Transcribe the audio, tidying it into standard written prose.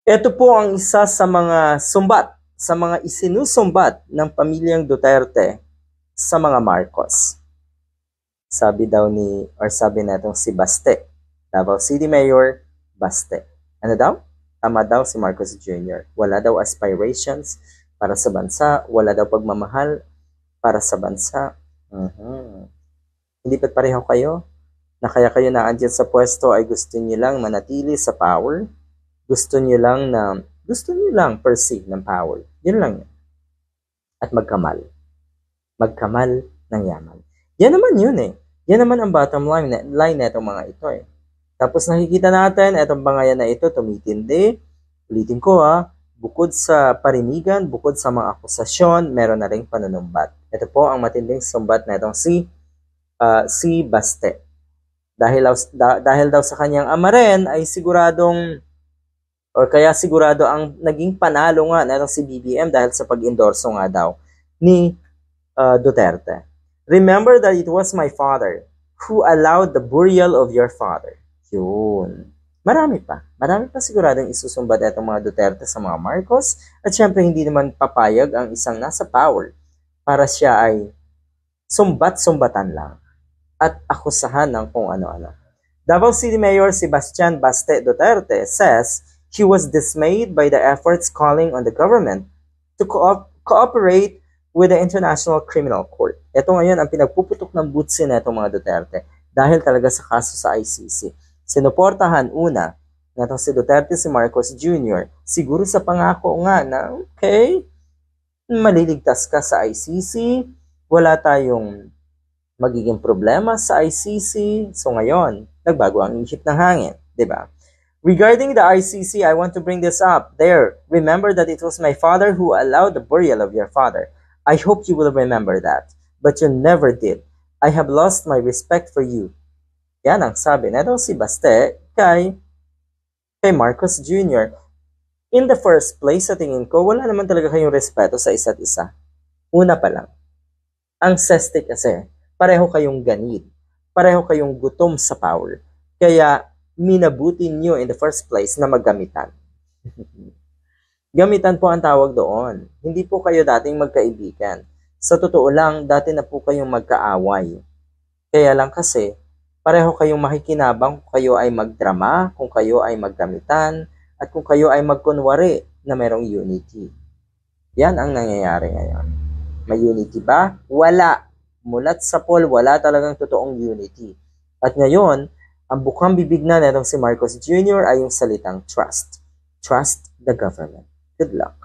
Ito po ang isa sa mga sumbat, sa mga isinusumbat ng pamilyang Duterte sa mga Marcos. Sabi daw ni, or sabi natong si Baste, Davao City Mayor Baste. Ano daw? Tama daw si Marcos Jr. Wala daw aspirations para sa bansa, wala daw pagmamahal para sa bansa. Hindi ba't pareho kayo? Na kaya kayo naandyan sa pwesto ay gusto niyo lang manatili sa power? Gusto niyo lang per se ng power. Yun lang yun. At magkamal. Magkamal ng yaman. Yan naman yun eh. Yan naman ang bottom line na itong mga ito eh. Tapos nakikita natin, itong bangayan na ito tumitindi. Ulitin ko bukod sa parinigan, bukod sa mga akusasyon, meron na ring panunumbat. Ito po ang matinding sumbat na itong si Baste. Dahil daw sa kanyang ama rin ay siguradong or kaya sigurado ang naging panalo nga na si BBM dahil sa pag-endorso nga daw ni Duterte. Remember that it was my father who allowed the burial of your father. Yun. Marami pa siguradong isusumbat itong mga Duterte sa mga Marcos at syempre hindi naman papayag ang isang nasa power para siya ay sumbat-sumbatan lang at akusahan ng kung ano-ano. Davao City Mayor Sebastian Baste Duterte says he was dismayed by the efforts calling on the government to cooperate with the International Criminal Court. Ito ngayon ang pinagpuputok ng butsi na itong mga Duterte dahil talaga sa kaso sa ICC. Sinuportahan una na itong si Duterte si Marcos Jr. siguro sa pangako nga na okay, maliligtas ka sa ICC, wala tayong magiging problema sa ICC. So ngayon, nagbago ang isip ng hangin, di ba? Regarding the ICC, I want to bring this up. There, remember that it was my father who allowed the burial of your father. I hope you will remember that. But you never did. I have lost my respect for you. Yan ang sabi na daw si Baste kay Marcos Jr. In the first place, sa tingin ko, wala naman talaga kayong respeto sa isa't isa. Una pa lang. Ang seste kasi, pareho kayong ganid. Pareho kayong gutom sa power. Kaya, minabuti nyo in the first place na maggamitan. Gamitan po ang tawag doon. Hindi po kayo dating magkaibigan. Sa totoo lang, dati na po kayong magkaaway. Kaya lang kasi, pareho kayong makikinabang kung kayo ay magdrama, kung kayo ay maggamitan, at kung kayo ay magkunwari na merong unity. Yan ang nangyayari ngayon. May unity ba? Wala. Mulat sa poll, wala talagang totoong unity. At ngayon, ang bukang bibig na netong si Marcos Jr. ay yung salitang trust. Trust the government. Good luck.